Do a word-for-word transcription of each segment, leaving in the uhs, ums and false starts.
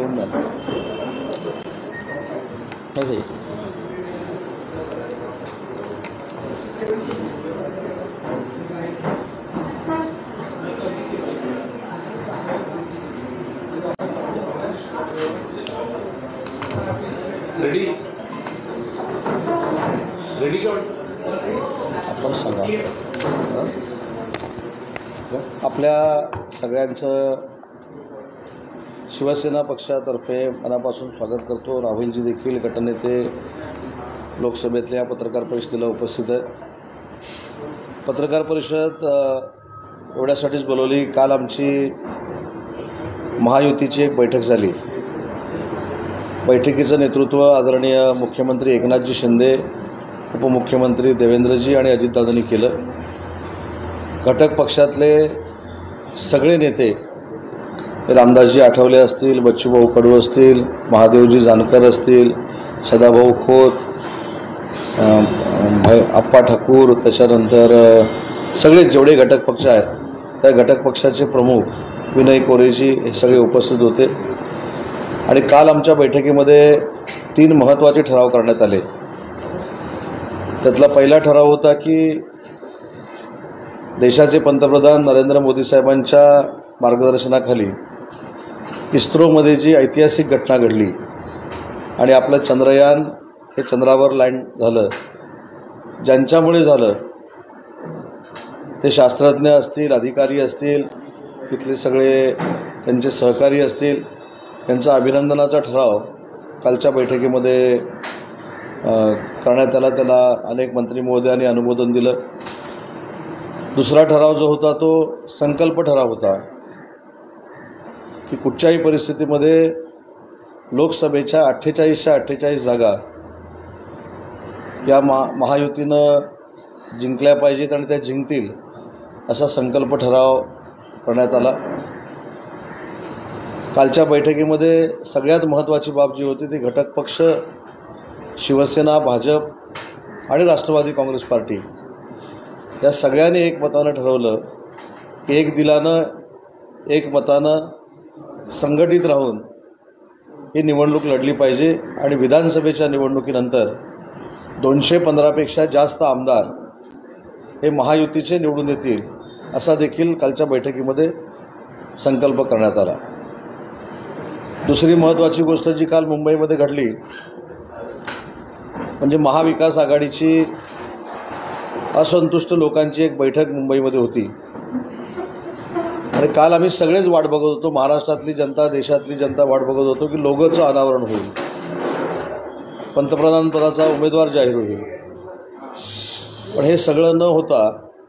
तोंड झालं ready ready का आपण सांगा. आपल्या सगळ्यांचं शिवसेना पक्षातर्फे मनापासून स्वागत करतो. राहुलजी देखील गटनेते लोकसभेतल्या या पत्रकार परिषदेला उपस्थित आहेत. पत्रकार परिषद एवढ्यासाठीच बोलवली. काल आमची महायुतीची एक बैठक झाली. बैठकीचं नेतृत्व आदरणीय मुख्यमंत्री एकनाथजी शिंदे, उपमुख्यमंत्री देवेंद्रजी आणि अजितदादांनी केलं. घटक पक्षातले सगळे नेते, रामदासजी आठवले असतील, बच्चूभाऊ कडू असतील, महादेवजी जानकर असतील, सदाभाऊ खोत, आप्पा ठाकूर, त्याच्यानंतर सगळे जेवढे घटक पक्ष आहेत त्या घटक पक्षाचे प्रमुख विनय कोरेजी हे सगळे उपस्थित होते. आणि काल आमच्या बैठकीमध्ये तीन महत्त्वाचे ठराव करण्यात आले. त्यातला पहिला ठराव होता की देशाचे पंतप्रधान नरेंद्र मोदी साहेबांच्या मार्गदर्शनाखाली इस्रोमध्ये जी ऐतिहासिक घटना घडली आणि आपलं चंद्रयान हे चंद्रावर लँड झालं, ज्यांच्यामुळे झालं ते शास्त्रज्ञ असतील, अधिकारी असतील, तिथले सगळे त्यांचे सहकारी असतील, त्यांचा अभिनंदनाचा ठराव कालच्या बैठकीमध्ये करण्यात आला. त्याला अनेक मंत्री महोदयांनी अनुमोदन दिलं. दुसरा ठराव जो होता तो संकल्प ठराव होता की कुठच्याही परिस्थितीमध्ये लोकसभेच्या अठ्ठेचाळीसच्या अठ्ठेचाळीस जागा या महा महायुतीनं जिंकल्या पाहिजेत आणि त्या जिंकतील असा संकल्प ठराव करण्यात आला. कालच्या बैठकीमध्ये सगळ्यात महत्त्वाची बाब जी होती ती घटक पक्ष शिवसेना, भाजप आणि राष्ट्रवादी काँग्रेस पार्टी या सगळ्यांनी एकमतानं ठरवलं की एक दिलानं एक मतानं संघटित राहून ही निवडणूक लढली पाहिजे आणि विधानसभेच्या निवडणुकीनंतर दोनशे पंधरापेक्षा जास्त आमदार हे महायुतीचे निवडून येतील असा देखील कालच्या बैठकीमध्ये संकल्प करण्यात आला. दुसरी महत्त्वाची गोष्ट जी काल मुंबईमध्ये घडली म्हणजे महाविकास आघाडीची असंतुष्ट लोकांची एक बैठक मुंबईमध्ये होती. आणि काल आम्ही सगळेच वाट बघत होतो, महाराष्ट्रातली जनता, देशातली जनता वाट बघत होतो की लोगोचं अनावरण होईल, पंतप्रधान पदाचा उमेदवार जाहीर होईल. पण हे सगळं न होता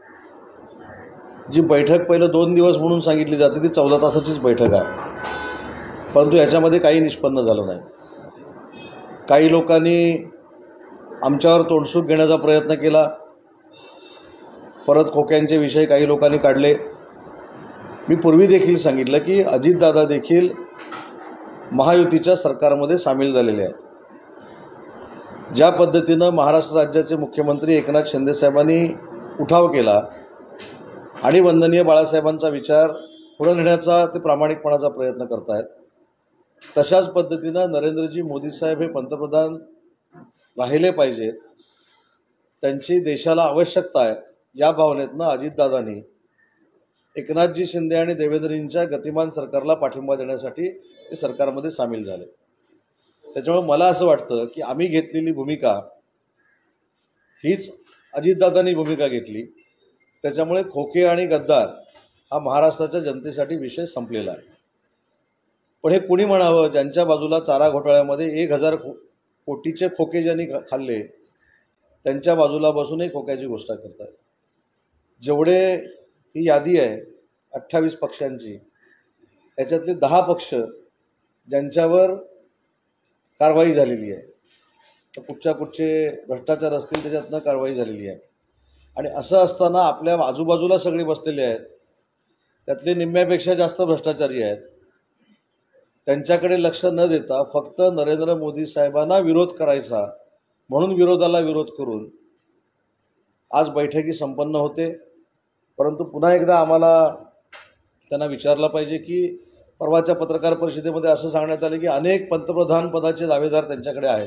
जी बैठक पहिलं दोन दिवस म्हणून सांगितली जाते ती चौदा तासाचीच बैठक आहे. परंतु याच्यामध्ये काही निष्पन्न झालं नाही. काही लोकांनी आमच्यावर तोंडसूक घेण्याचा प्रयत्न केला. परत खोक्यांचे विषय काही लोकांनी काढले. मी पूर्वी देखील सांगितलं की अजितदादा देखील महायुतीच्या सरकारमध्ये सामील झालेले आहेत. ज्या पद्धतीनं महाराष्ट्र राज्याचे मुख्यमंत्री एकनाथ शिंदे साहेबांनी उठाव केला आणि वंदनीय बाळासाहेबांचा विचार पुढे नेण्याचा ते प्रामाणिकपणाचा प्रयत्न करत आहेत, तशाच पद्धतीनं नरेंद्रजी मोदी साहेब हे पंतप्रधान राहिले पाहिजेत, त्यांची देशाला आवश्यकता आहे या भावनेतनं अजितदादांनी एकनाथजी शिंदे आणि देवेंद्रजींच्या गतिमान सरकारला पाठिंबा देण्यासाठी ते सरकारमध्ये सामील झाले. त्याच्यामुळे मला असं वाटतं की आम्ही घेतलेली भूमिका हीच अजितदादांनी भूमिका घेतली. त्याच्यामुळे खोके आणि गद्दार हा महाराष्ट्राच्या जनतेसाठी विषय संपलेला आहे. पण हे कुणी म्हणावं, ज्यांच्या बाजूला चारा घोटाळ्यामध्ये एक हजार कोटीचे खोके ज्यांनी खाल्ले त्यांच्या बाजूला बसूनही खोक्याची गोष्ट करतात. जेवढे ही यादी आहे अठ्ठावीस पक्षांची, त्याच्यातले दहा पक्ष ज्यांच्यावर कारवाई झालेली आहे, तर कुठच्या कुठचे भ्रष्टाचार असतील त्याच्यातनं कारवाई झालेली आहे. आणि असं असताना आपल्या आजूबाजूला सगळे बसलेले आहेत, त्यातले निम्म्यापेक्षा जास्त भ्रष्टाचारी आहेत. त्यांच्याकडे लक्ष न देता फक्त नरेंद्र मोदी साहेबांना विरोध करायचा म्हणून विरोधाला विरोध करून आज बैठकी संपन्न होते. परंतु पुन्हा एकदा आम्हाला त्यांना विचारलं पाहिजे की परवाच्या पत्रकार परिषदेमध्ये असं सांगण्यात आलं की अनेक पंतप्रधान पदाचे दावेदार त्यांच्याकडे आहेत.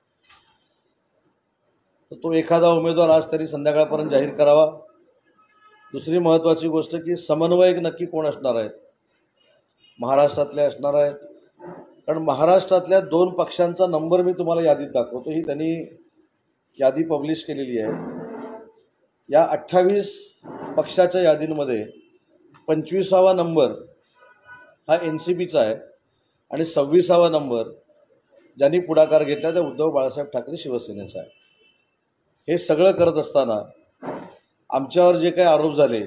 तर तो एखादा उमेदवार आज तरी संध्याकाळपर्यंत जाहीर करावा. दुसरी महत्त्वाची गोष्ट की समन्वयक नक्की कोण असणार आहेत, महाराष्ट्रातले असणार आहेत. कारण महाराष्ट्रातल्या दोन पक्षांचा नंबर मी तुम्हाला यादीत दाखवतो. ही त्यांनी यादी पब्लिश केलेली आहे. या अठ्ठावीस पक्षाच्या यादींमध्ये पंचवीसावा नंबर हा एन सी पीचा आहे आणि सव्वीसावा नंबर ज्यांनी पुढाकार घेतला त्या उद्धव बाळासाहेब ठाकरे शिवसेनेचा आहे. हे सगळं करत असताना आमच्यावर जे काही आरोप झाले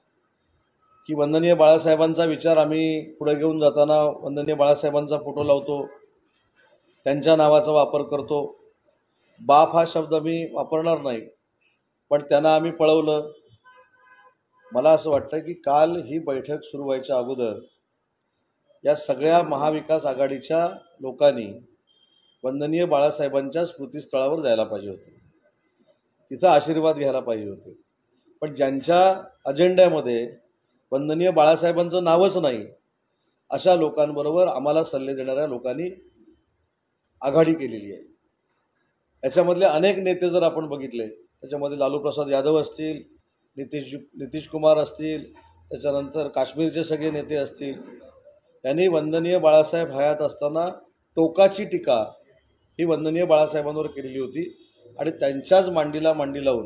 की वंदनीय बाळासाहेबांचा विचार आम्ही पुढे घेऊन जाताना वंदनीय बाळासाहेबांचा फोटो लावतो, त्यांच्या नावाचा वापर करतो. बाप हा शब्द मी वापरणार नाही, पण त्यांना आम्ही पळवलं. मला असं वाटतं की काल ही बैठक सुरू व्हायच्या अगोदर या सगळ्या महाविकास आघाडीच्या लोकांनी वंदनीय बाळासाहेबांच्या स्मृतीस्थळावर जायला पाहिजे होते, तिथं आशीर्वाद घ्यायला पाहिजे होते. पण ज्यांच्या अजेंड्यामध्ये वंदनीय बाळासाहेबांचं नावच नाही अशा लोकांबरोबर आम्हाला सल्ले देणाऱ्या लोकांनी आघाडी केलेली आहे. याच्यामधले अनेक नेते जर आपण बघितले, त्याच्यामध्ये लालू प्रसाद यादव असतील, नितीश नितीश कुमार असतील, त्याच्यानंतर काश्मीरचे सगळे नेते असतील, त्यांनी वंदनीय बाळासाहेब हयात असताना टोकाची टीका ही वंदनीय बाळासाहेबांवर केलेली होती. आणि त्यांच्याच मांडीला मांडी लावून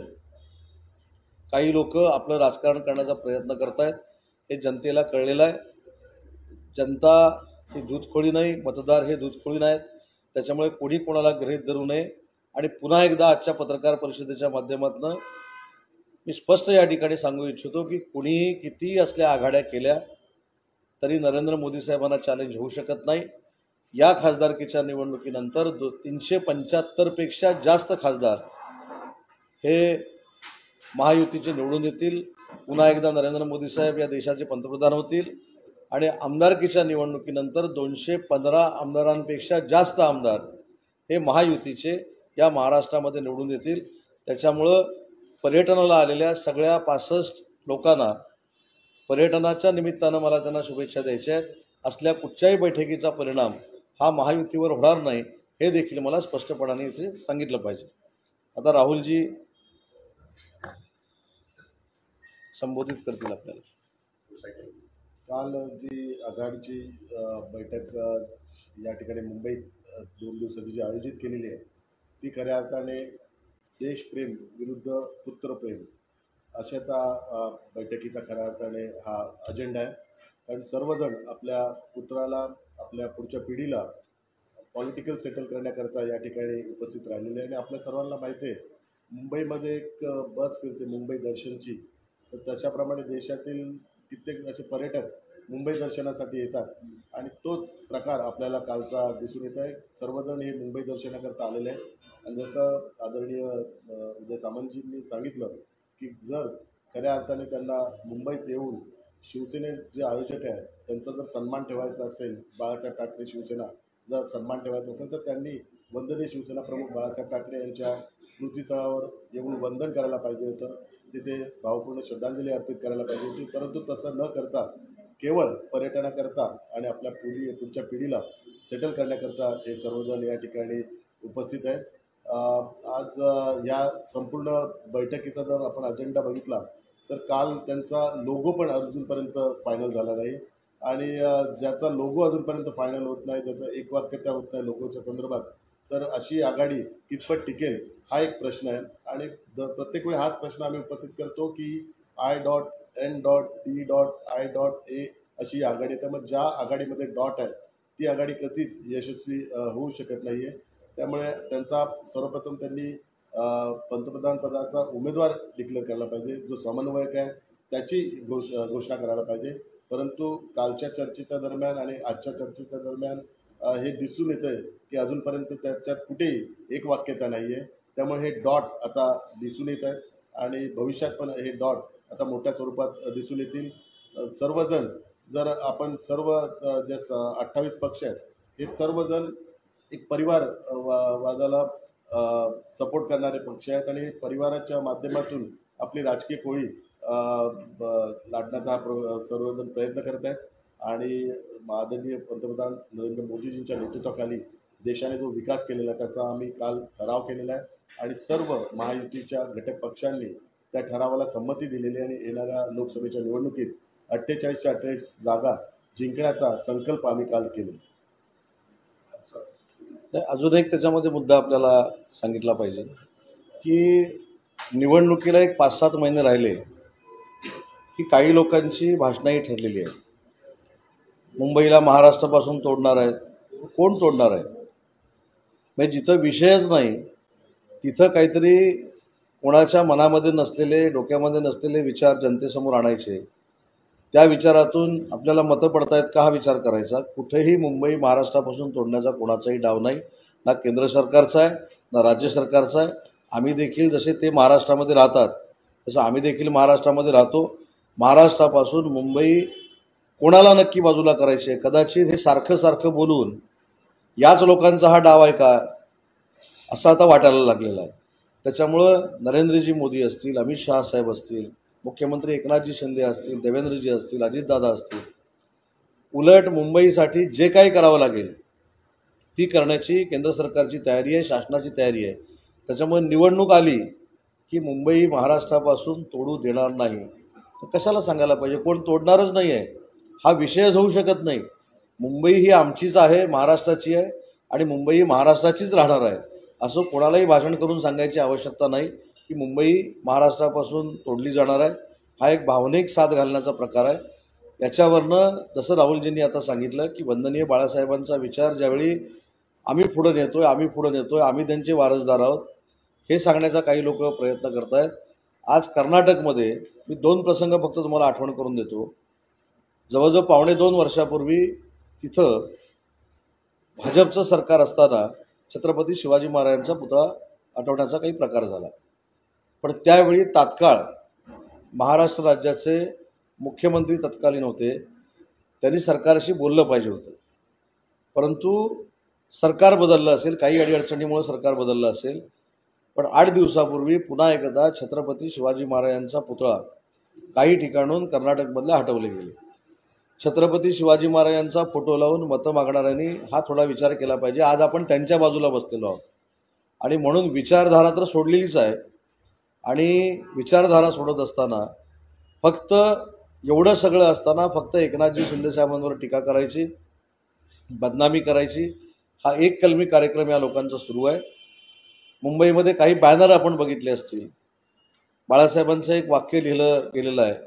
काही लोक आपलं राजकारण करण्याचा प्रयत्न करतायत. हे जनतेला कळलेलं आहे. जनता ही दूधखोळी नाही, मतदार हे दूधखोळी नाहीत. त्याच्यामुळे कोणी कोणाला गृहीत धरू नये. आणि पुन्हा एकदा आजच्या पत्रकार परिषदेच्या माध्यमातून मी स्पष्ट या ठिकाणी सांगू इच्छितो की कुणीही कितीही असल्या आघाड्या केल्या तरी नरेंद्र मोदी साहेबांना चॅलेंज होऊ शकत नाही. या खासदारकीच्या निवडणुकीनंतर दो तीनशे पंच्याहत्तर पेक्षा जास्त खासदार हे महायुतीचे निवडून येतील. पुन्हा एकदा नरेंद्र मोदी साहेब या देशाचे पंतप्रधान होतील आणि आमदारकीच्या निवडणुकीनंतर दोनशे पंधरा आमदारांपेक्षा जास्त आमदार हे महायुतीचे या महाराष्ट्रामध्ये निवडून येतील. त्याच्यामुळं पर्यटनाला आलेल्या सगळ्या पासष्ट लोकांना पर्यटनाच्या निमित्तानं मला त्यांना शुभेच्छा द्यायच्या आहेत. असल्या कुठच्याही बैठकीचा परिणाम हा महायुतीवर होणार नाही हे देखील मला स्पष्टपणाने इथे सांगितलं पाहिजे. आता राहुलजी संबोधित करतील आपल्याला. काल जी आघाडीची बैठक या ठिकाणी मुंबईत दोन दिवसाची जी आयोजित केलेली आहे ती खऱ्या अर्थाने देशप्रेम विरुद्ध पुत्रप्रेम अशा त्या बैठकीचा खऱ्या अर्थाने हा अजेंडा आहे. कारण सर्वजण आपल्या पुत्राला, आपल्या पुढच्या पिढीला पॉलिटिकल सेटल करण्याकरता या ठिकाणी उपस्थित राहिलेले आहे. आणि आपल्या सर्वांना माहिती आहे मुंबईमध्ये एक बस फिरते मुंबई दर्शनची, तर तशाप्रमाणे देशातील कित्येक असे पर्यटक मुंबई दर्शनासाठी येतात आणि तोच प्रकार आपल्याला कालचा दिसून येत आहे. सर्वजण हे मुंबई दर्शनाकरता आलेले आहे. आणि जसं आदरणीय उदय सामंतजींनी सांगितलं की जर खऱ्या अर्थाने त्यांना मुंबईत येऊन शिवसेने जे आयोजक आहेत त्यांचा जर सन्मान ठेवायचा असेल, बाळासाहेब ठाकरे शिवसेना जर सन्मान ठेवायचा असेल तर त्यांनी वंदनीय शिवसेना प्रमुख बाळासाहेब ठाकरे यांच्या स्मृतीस्थळावर येऊन वंदन करायला पाहिजे होतं, तिथे भावपूर्ण श्रद्धांजली अर्पित करायला पाहिजे होती. परंतु तसं न करता केवळ पर्यटनाकरता आणि आपल्या पुढी पुढच्या पिढीला सेटल करण्याकरता हे सर्वजण या ठिकाणी उपस्थित आहेत. आज या संपूर्ण बैठकीचा जर आपण अजेंडा बघितला तर काल त्यांचा लोगो पण अजूनपर्यंत फायनल झाला नाही. आणि ज्याचा लोगो अजूनपर्यंत फायनल होत नाही, त्याचं एक वाक्यता होत नाही लोगोच्या संदर्भात, तर अशी आघाडी कितपत टिकेल हा एक प्रश्न आहे. आणि प्रत्येक वेळी हाच प्रश्न आम्ही उपस्थित करतो की I dot N dot D dot I dot A अशी आघाडी. त्यामुळे ज्या आघाडीमध्ये डॉट आहे ती आघाडी कधीच यशस्वी होऊ शकत नाही आहे. त्यामुळे त्यांचा सर्वप्रथम त्यांनी पंतप्रधान पदाचा उमेदवार डिक्लेअर करायला पाहिजे, जो समन्वयक आहे त्याची घोष घोषणा करायला पाहिजे. परंतु कालच्या चर्चेच्या दरम्यान आणि आजच्या चर्चेच्या दरम्यान हे दिसून येतं आहे की अजूनपर्यंत त्याच्यात कुठेही एक वाक्यता नाही आहे. त्यामुळे हे डॉट आता दिसून येत आहेत आणि भविष्यात पण हे डॉट आता मोठ्या स्वरूपात दिसून येतील. सर्वजण जर आपण सर्व जे अठ्ठावीस पक्ष आहेत हे सर्वजण एक परिवार वादाला सपोर्ट करणारे पक्ष आहेत आणि परिवाराच्या माध्यमातून आपली राजकीय कोळी लाटण्याचा हा सर्वजण प्रयत्न करत आहेत. आणि आदरणीय पंतप्रधान नरेंद्र मोदीजींच्या नेतृत्वाखाली देशाने जो विकास केलेला आहे त्याचा आम्ही काल ठराव केलेला आहे आणि सर्व महायुतीच्या घटक पक्षांनी त्या ठरावाला संमती दिलेली आहे आणि येणाऱ्या लोकसभेच्या निवडणुकीत अठ्ठेचाळीसच्या अठ्ठेचाळीस जागा जिंकण्याचा संकल्प आम्ही काल केला. अजून एक त्याच्यामध्ये मुद्दा आपल्याला सांगितला पाहिजे की निवडणुकीला एक पाच सात महिने राहिले की काही लोकांची भाषणाही ठरलेली आहे. मुंबईला महाराष्ट्रापासून तोडणार आहेत. कोण तोडणार आहे? म्हणजे जिथं विषयच नाही तिथं काहीतरी कोणाच्या मनामध्ये नसलेले डोक्यामध्ये नसलेले विचार जनतेसमोर आणायचे. त्या विचारातून आपल्याला मतं पडतायत का हा विचार करायचा. कुठेही मुंबई महाराष्ट्रापासून तोडण्याचा कोणाचाही डाव नाही, ना केंद्र सरकारचा आहे ना राज्य सरकारचा आहे. आम्ही देखील जसे ते महाराष्ट्रामध्ये राहतात तसं आम्ही देखील महाराष्ट्रामध्ये राहतो. महाराष्ट्रापासून मुंबई कोणाला नक्की बाजूला करायचे कदाचित हे सारखं सारखं बोलून याच लोकांचा हा डाव आहे का असं आता वाटायला लागलेलं आहे. त्याच्यामुळं नरेंद्रजी मोदी असतील, अमित शहा साहेब असतील, मुख्यमंत्री एकनाथजी शिंदे असतील, देवेंद्रजी असतील, अजितदादा असतील, उलट मुंबईसाठी जे काही करावं लागेल ती करण्याची केंद्र सरकारची तयारी आहे, शासनाची तयारी आहे. त्याच्यामुळे निवडणूक आली की मुंबई महाराष्ट्रापासून तोडू देणार नाही. तर कशाला सांगायला पाहिजे? कोण तोडणारच नाही आहे हा विषयच होऊ शकत नाही. मुंबई ही आमचीच आहे, महाराष्ट्राची आहे आणि मुंबई महाराष्ट्राचीच राहणार आहे असं कोणालाही भाषण करून सांगायची आवश्यकता नाही की मुंबई महाराष्ट्रापासून तोडली जाणार आहे. हा एक भावनिक साथ घालण्याचा प्रकार आहे. याच्यावरनं जसं राहुलजींनी आता सांगितलं की वंदनीय बाळासाहेबांचा विचार ज्यावेळी आम्ही पुढे नेतोय आम्ही पुढे नेतोय आम्ही त्यांचे वारसदार आहोत हे सांगण्याचा काही लोक प्रयत्न करत आहेत. आज कर्नाटकमध्ये मी दोन प्रसंग फक्त तुम्हाला आठवण करून देतो. जवळजवळ पावणे दोन वर्षापूर्वी तिथं भाजपचं सरकार असताना छत्रपती शिवाजी महाराजांचा पुतळा हटवण्याचा काही प्रकार झाला. पण त्यावेळी तात्काळ महाराष्ट्र राज्याचे मुख्यमंत्री तत्कालीन होते, त्यांनी सरकारशी बोललं पाहिजे होतं. परंतु सरकार बदललं असेल, काही अडीअडचणीमुळे सरकार बदललं असेल, पण आठ दिवसापूर्वी पुन्हा एकदा छत्रपती शिवाजी महाराजांचा पुतळा काही ठिकाणून कर्नाटकमधल्या हटवले गेले. छत्रपती शिवाजी महाराजांचा फोटो लावून मतं मागणाऱ्यांनी हा थोडा विचार केला पाहिजे. आज आपण त्यांच्या बाजूला बसलेलो आहोत आणि म्हणून विचारधारा तर सोडलेलीच आहे आणि विचारधारा सोडत असताना फक्त एवढं सगळं असताना फक्त एकनाथजी शिंदे साहेबांवर टीका करायची, बदनामी करायची हा एक कलमी कार्यक्रम या लोकांचा सुरू आहे. मुंबईमध्ये काही बॅनर आपण बघितले असतील. बाळासाहेबांचं एक वाक्य लिहिलं गेलेलं आहे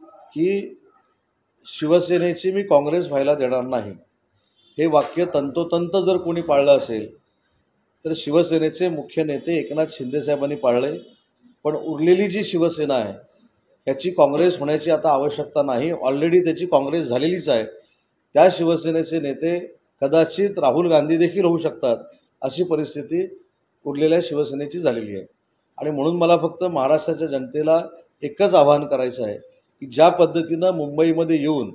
की शिवसेनेची मी काँग्रेस व्हायला देणार नाही. हे वाक्य तंतोतंत जर कोणी पाळलं असेल तर शिवसेनेचे मुख्य नेते एकनाथ शिंदे साहेबांनी पाळले. पण उरलेली जी शिवसेना आहे ह्याची काँग्रेस होण्याची आता आवश्यकता नाही, ऑलरेडी त्याची काँग्रेस झालेलीच आहे. त्या शिवसेनेचे नेते कदाचित राहुल गांधी देखील होऊ शकतात अशी परिस्थिती उरलेल्या शिवसेनेची झालेली आहे. आणि म्हणून मला फक्त महाराष्ट्राच्या जनतेला एकच आवाहन करायचं आहे की ज्या पद्धतीनं मुंबईमध्ये येऊन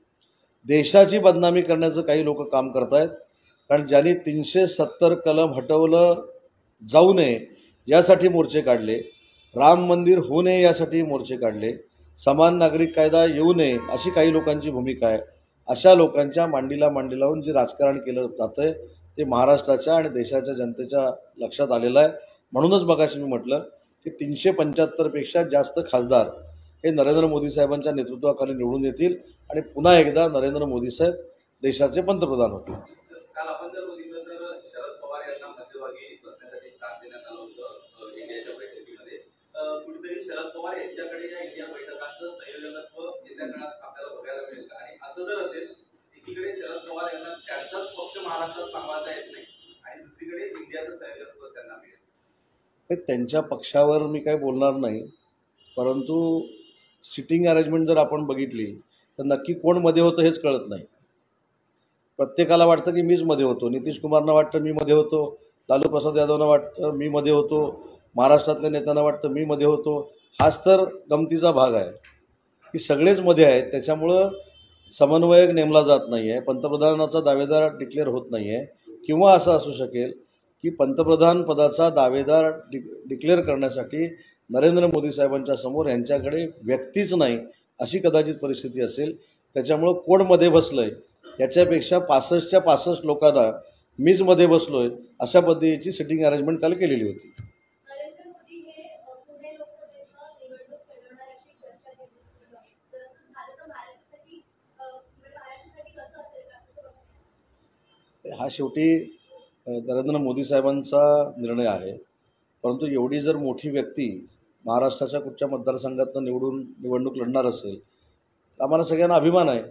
देशाची बदनामी करण्याचं काही लोक काम करतायत, कारण ज्यांनी तीनशे सत्तर कलम हटवलं जाऊ नये यासाठी मोर्चे काढले, राम मंदिर होऊ नये यासाठी मोर्चे काढले, समान नागरिक कायदा येऊ नये अशी काही लोकांची भूमिका आहे. अशा लोकांच्या मांडीला मांडी लावून जे राजकारण केलं जातंय ते महाराष्ट्राच्या आणि देशाच्या जनतेच्या लक्षात आलेलं आहे. म्हणूनच मगाशी मी म्हटलं की तीनशे पंच्याहत्तरपेक्षा जास्त खासदार हे नरेंद्र मोदी साहेबांच्या नेतृत्वाखाली निवडून येतील आणि पुन्हा एकदा नरेंद्र मोदी साहेब देशाचे पंतप्रधान होतील. काल आपण जर बघितलं तर शरद पवार यांना मध्यभागी बसण्यासाठी स्थान देण्यात आलं होतं इंडियाच्या बैठकीमध्ये. कुठेतरी शरद पवार यांच्याकडे या इंडिया बैठकांचं संयोजकत्व येत्या काळात आपल्याला बघायला मिळेल का? आणि असं जर असेल एकीकडे शरद पवार यांना त्यांचाच पक्ष महाराष्ट्रात सांभाळता येत नाही आणि दुसरीकडे इंडियाचं संयोजकत्व त्यांना मिळेल. त्यांच्या पक्षावर मी काही बोलणार नाही, परंतु सिटिंग अरेंजमेंट जर आपण बघितली तर नक्की कोण मध्ये होतं हेच कळत नाही. प्रत्येकाला वाटतं की मीच मध्ये होतो, नितीश कुमारना वाटतं मी मध्ये होतो, लालू प्रसाद यादवना वाटतं मी मध्ये होतो, महाराष्ट्रातल्या नेत्यांना वाटतं मी मध्ये होतो. हाच तर गमतीचा भाग आहे की सगळेच मध्ये आहेत. त्याच्यामुळं समन्वयक नेमला जात नाही आहे, पंतप्रधानाचा दावेदार डिक्लेअर होत नाही आहे. किंवा असं असू शकेल की पंतप्रधान पदाचा दावेदार डि डिक्लेअर करण्यासाठी नरेंद्र मोदी साहेबांच्या समोर यांच्याकडे व्यक्तीच नाही अशी कदाचित परिस्थिती असेल. त्याच्यामुळं कोण मध्ये बसलंय याच्यापेक्षा पासष्टच्या पासष्ट लोकांना मीच मध्ये बसलोय अशा पद्धतीची सिटिंग अरेंजमेंट काल केलेली होती. नरेंद्र मोदी हे अ, पुणे लोकसभेचं निवडणूक लढवणार अशी चर्चा केली सुरू आहे. जर असं झालं तर महाराष्ट्रासाठी अ, म्हणजे महाराष्ट्रासाठी कसं असेल का कसं बघताय? हा शेवटी अ, नरेंद्र मोदी साहेबांचा निर्णय आहे, परंतु एवढी जर मोठी व्यक्ती महाराष्ट्राच्या कुठच्या मतदारसंघातनं निवडून निवडणूक लढणार असेल तर आम्हाला सगळ्यांना अभिमान आहे.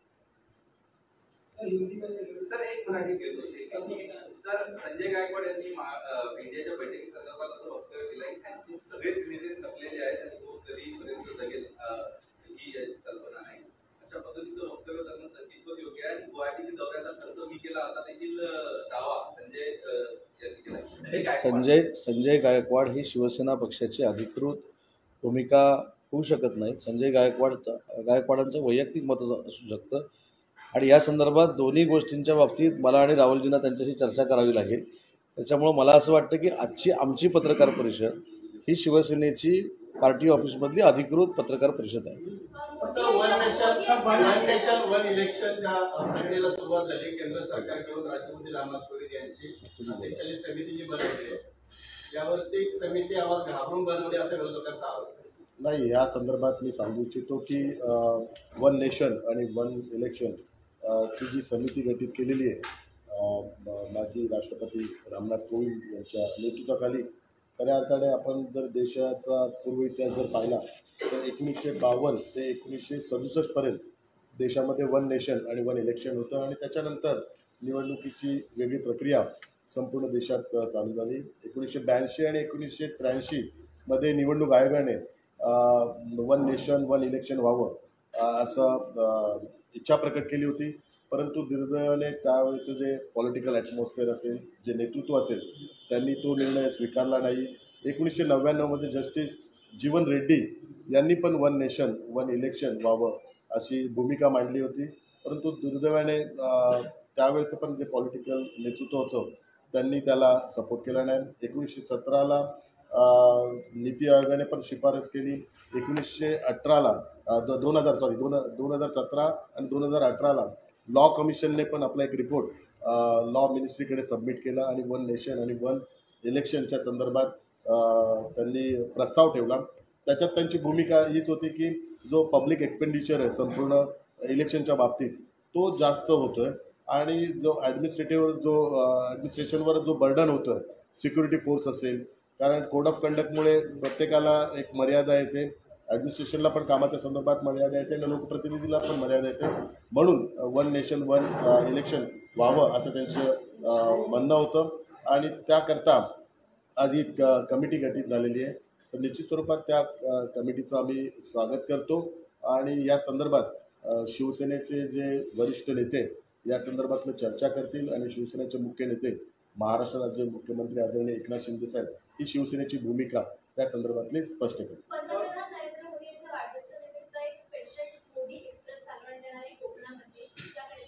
सर एक मराठी घेतो सर संजय गायकवाड यांनी महा- अ, इंडियाच्या बैठकी संदर्भात असं वक्तव्य केलं की त्यांचे सगळेच नेते नकलेले आहेत आणि तो कधीपर्यंत जगेल अ, ही कल्पना नाही. अशा पद्धतीचं वक्तव्य करणं तर कितपत योग्य आहे आणि गुवाहाटी दौऱ्याचा खर्च मी केला असा देखील अ, दावा संजय अ, यांनी केला. हे गायकवाड- संजय संजय गायकवाड ही शिवसेना पक्षाची अधिकृत भूमिका होऊ शकत नाही. संजय गायकवाड गायकवाडांचं वैयक्तिक मत असू शकतं आणि या संदर्भात दोन्ही गोष्टींच्या बाबतीत मला आणि राहुलजींना त्यांच्याशी चर्चा करावी लागेल. त्याच्यामुळं मला असं वाटतं की आजची आमची पत्रकार परिषद ही शिवसेनेची पार्टी ऑफिसमधली अधिकृत पत्रकार परिषद आहे. फक्त one nation one nation one election ज्या प्रक्रियेला सुरुवात झाली केंद्र सरकारकडून राष्ट्रपती रामनाथ कोविंद यांची अध्यक्षांनी समिती जी बनवली आहे यावरती एक समिती आम्हाला घाबरून बनवली असं विरोधकांचा आरोप आहे. नाही, या संदर्भात मी सांगू इच्छितो की वन नेशन आणि वन इलेक्शन ची जी समिती गठीत केलेली आहे अ, म- माजी राष्ट्रपती रामनाथ कोविंद यांच्या नेतृत्वाखाली, खऱ्या अर्थाने आपण जर देशाचा पूर्व इतिहास जर पाहिला तर एकोणीसशे बावन्न ते एकोणीसशे सदुसष्टपर्यंत देशामध्ये वन नेशन आणि वन इलेक्शन होतं आणि त्याच्यानंतर निवडणुकीची वेगळी प्रक्रिया संपूर्ण देशात अ, चालू झाली. एकोणीसशे ब्याऐंशी आणि एकोणीसशे त्र्याऐंशीमध्ये निवडणूक आयोगाने वन नेशन वन इलेक्शन व्हावं अ, असं अ, इच्छा प्रकट केली होती, परंतु दुर्दैवाने त्यावेळेचं जे पॉलिटिकल ॲटमॉस्फिअर असेल, जे नेतृत्व असेल, त्यांनी तो निर्णय स्वीकारला नाही. एकोणीसशे नव्याण्णवमध्ये जस्टिस जीवन रेड्डी यांनी पण वन नेशन वन इलेक्शन व्हावं अशी भूमिका मांडली होती, परंतु दुर्दैवाने अ, त्यावेळेचं पण जे पॉलिटिकल नेतृत्व होतं त्यांनी त्याला सपोर्ट केला नाही. एकोणीसशे सतराला नीती आयोगाने पण शिफारस केली. एकोणीसशे अठराला दो दोन हजार सॉरी दोन दोन हजार सतरा आणि दोन हजार अठराला लॉ कमिशनने पण आपला एक रिपोर्ट लॉ मिनिस्ट्रीकडे सबमिट केला आणि वन नेशन आणि वन इलेक्शनच्या संदर्भात अ, त्यांनी प्रस्ताव ठेवला. त्याच्यात त्यांची भूमिका हीच होती की जो पब्लिक एक्सपेंडिचर आहे संपूर्ण इलेक्शनच्या बाबतीत तो जास्त होतो आहे आणि जो ॲडमिनिस्ट्रेटिव्ह जो ॲडमिनिस्ट्रेशनवर जो बर्डन होतं आहे, सिक्युरिटी फोर्स असेल, कारण कोड ऑफ कंडक्टमुळे प्रत्येकाला एक मर्यादा येते, ॲडमिनिस्ट्रेशनला पण कामाच्या संदर्भात मर्यादा येते आणि लोकप्रतिनिधीला पण मर्यादा येते, म्हणून वन नेशन वन इलेक्शन व्हावं असं त्यांचं अ, म्हणणं होतं आणि त्याकरता आज ही क कमिटी गठीत झालेली आहे. तर निश्चित स्वरूपात त्या अ, कमिटीचं आम्ही स्वागत करतो आणि या संदर्भात अ, शिवसेनेचे जे वरिष्ठ नेते या संदर्भातलं चर्चा करतील आणि शिवसेनेचे मुख्य नेते महाराष्ट्र राज्य मुख्यमंत्री आदरणीय एकनाथ शिंदे साहेब ही शिवसेनेची भूमिका त्या संदर्भातली स्पष्ट करतील. पंतप्रधान नरेंद्र मोदी यांच्या वाढदिवसानिमित्त एक स्पेशल मोदी एक्सप्रेस चालवण्यात येणार आहे कोकणामध्ये. त्याकडे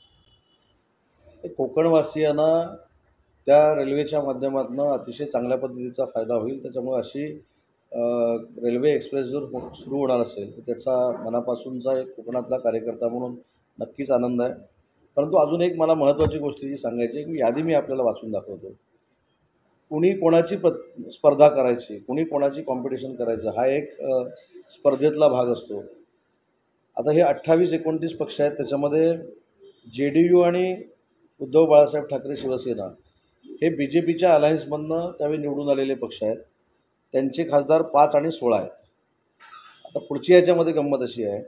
ते कोकणवासियांना त्या रेल्वेच्या माध्यमातून अतिशय चांगल्या पद्धतीचा फायदा होईल. त्याच्यामुळे अशी अ, रेल्वे एक्सप्रेस जर हो- सुरू होणार असेल तर त्याचा मनापासूनचा एक कोकणातला कार्यकर्ता म्हणून नक्कीच आनंद आहे. परंतु अजून एक मला महत्त्वाची गोष्ट जी सांगायची आहे की यादी मी आपल्याला वाचून दाखवतो. कुणी कोणाची प स्पर्धा करायची, कुणी कोणाची कॉम्पिटिशन करायचं हा एक अ, स्पर्धेतला भाग असतो. आता हे अठ्ठावीस एकोणतीस पक्ष आहेत, त्याच्यामध्ये जे डी यू आणि उद्धव बाळासाहेब ठाकरे शिवसेना हे बी जे पीच्या अलायन्समधनं त्यावेळी निवडून आलेले पक्ष आहेत. त्यांचे खासदार पाच आणि सोळा आहेत. आता पुढची याच्यामध्ये गंमत अशी आहे,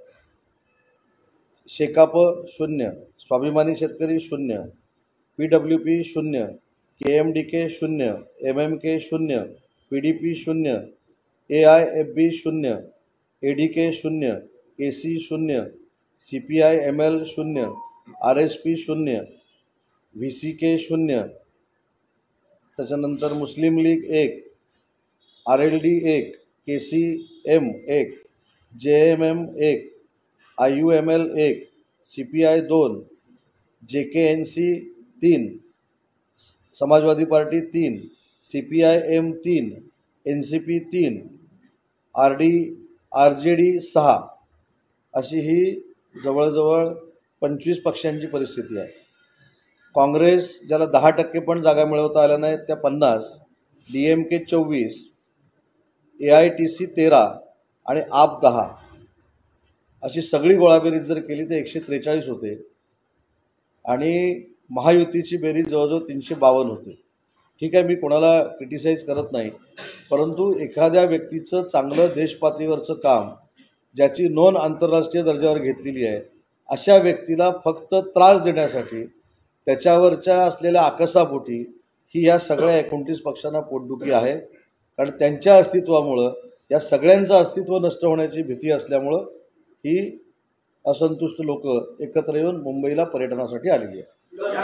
शेकाप शून्य, स्वाभिमानी शेतकरी शून्य, पी डब्ल्यू पी शून्य, के एम डी के शून्य, एम एम के शून्य, पी डी पी शून्य, ए आय एफ बी शून्य, ए डी के शून्य, ए सी शून्य, C P I M L शून्य, आर एस पी शून्य, व्ही सी के शून्य, त्याच्यानंतर मुस्लिम लीग एक, आर एल डी एक, के सी एम एक, जे एम एम एक, आय यू एम एल एक, सी पी आय दोन, जे के एन सी तीन, समाजवादी पार्टी तीन, सी पी आय एम तीन, एन सी पी तीन, R D R J D सहा, अशी ही जवळजवळ पंचवीस पक्षांची परिस्थिती आहे. काँग्रेस ज्याला दहा टक्के पण जागा मिळवता आल्या नाहीत त्या पन्नास, डी एम के चोवीस, ए आय टी सी तेरा आणि आप दहा अशी सगळी गोळाबेरीज जर केली तर एकशे त्रेचाळीस होते आणि महायुतीची बेरीज जवळजवळ तीनशे बावन्न होते. ठीक आहे, मी कोणाला क्रिटिसाइज करत नाही, परंतु एखाद्या व्यक्तीचं चांगलं देशपातळीवरचं काम ज्याची नोंद आंतरराष्ट्रीय दर्जावर घेतलेली आहे अशा व्यक्तीला फक्त त्रास देण्यासाठी त्याच्यावरच्या असलेल्या आकसापोटी ही या सगळ्या एकोणतीस पक्षांना पोटदुखी आहे. कारण त्यांच्या अस्तित्वामुळं या सगळ्यांचं अस्तित्व नष्ट होण्याची भीती असल्यामुळं ही असंतुष्ट लोक एकत्र येऊन मुंबईला पर्यटनासाठी आलेली आहेत.